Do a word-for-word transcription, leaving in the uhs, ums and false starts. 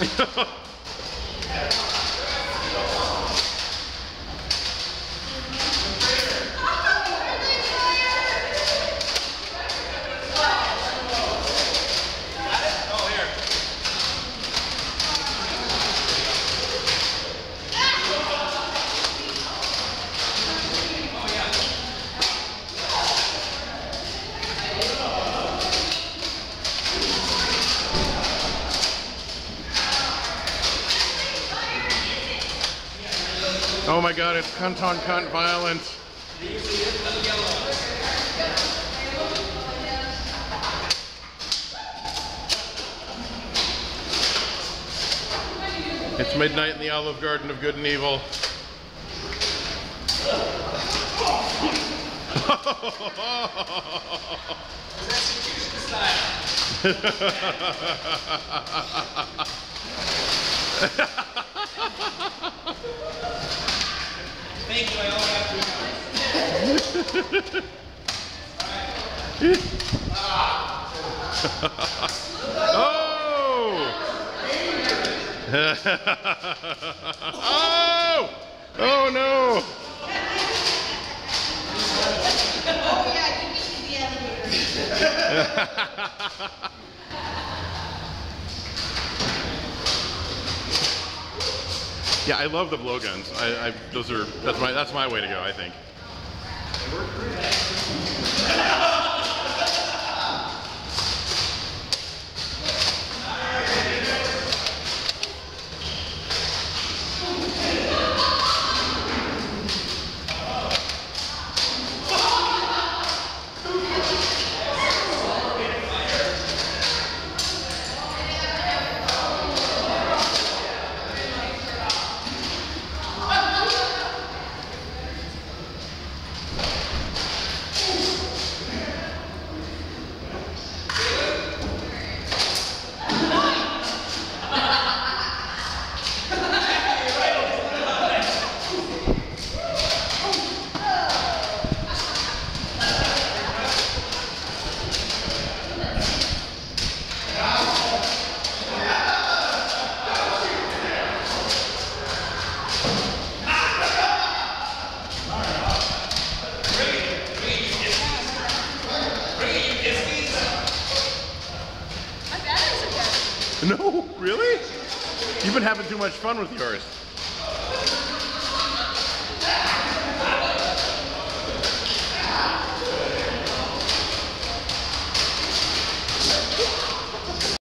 Oh my god, it's cunt on cunt violence. It's midnight in the Olive Garden of Good and Evil. Thank you, I all have to. Oh! Oh! Oh no! Oh yeah, you need to be elevator. Yeah, I love the blowguns. I, I, those are that's my that's my way to go, I think. No, really? You've been having too much fun with yours.